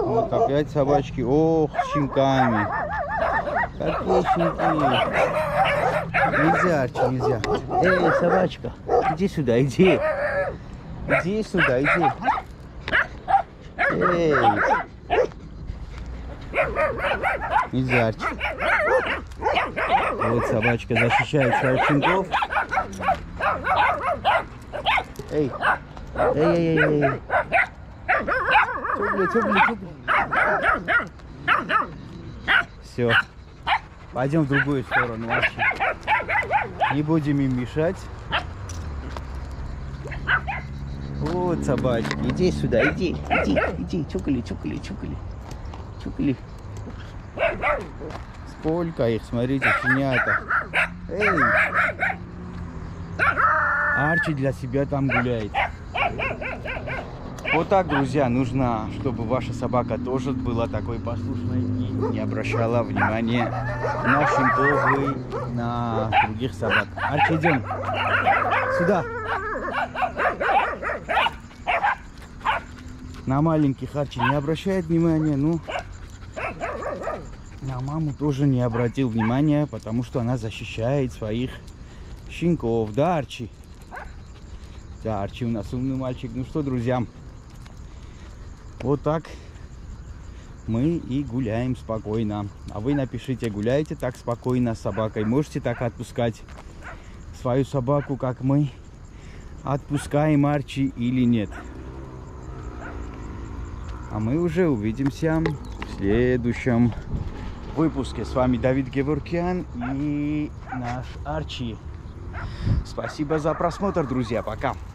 Вот опять собачки. Ох, с щенками. Какие щенки. Нельзя, Арчи, нельзя. Эй, собачка, иди сюда, иди. Иди сюда, иди. Эй. Нельзя, Арчи. Вот собачка защищает своих щенков. Эй. Эй-эй-эй. Тюгли. Все. Пойдем в другую сторону вообще. Не будем им мешать. Вот собачки. Иди сюда, иди. Чукали. Сколько их, смотрите, щенята. Эй. Арчи для себя там гуляет. Вот так, друзья, нужно, чтобы ваша собака тоже была такой послушной и не обращала внимания на щенков и на других собак. Арчи, идем сюда. На маленьких Арчи не обращает внимания, ну, на маму тоже не обратил внимания, потому что она защищает своих щенков. Да, Арчи? Да, Арчи у нас умный мальчик. Ну что, друзья, вот так мы и гуляем спокойно. А вы напишите, гуляете так спокойно с собакой? Можете так отпускать свою собаку, как мы отпускаем Арчи, или нет? А мы уже увидимся в следующем выпуске. С вами Давид Геворкян и наш Арчи. Спасибо за просмотр, друзья. Пока.